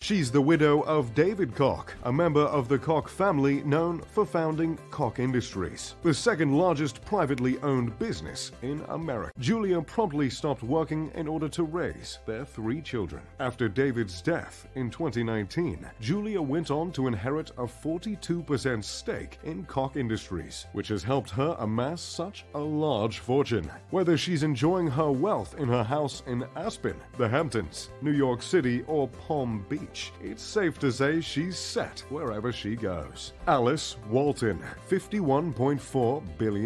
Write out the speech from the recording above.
She's the widow of David Koch, a member of the Koch family known for founding Koch Industries, the second largest privately owned business in America. Julia promptly stopped working in order to raise their 3 children. After David's death in 2019, Julia went on to inherit a 42% stake in Koch Industries, which has helped her amass such a large fortune. Whether she's enjoying her wealth in her house in Aspen, the Hamptons, New York City, or Palm Beach, it's safe to say she's set wherever she goes. Alice Walton, $51.4 billion.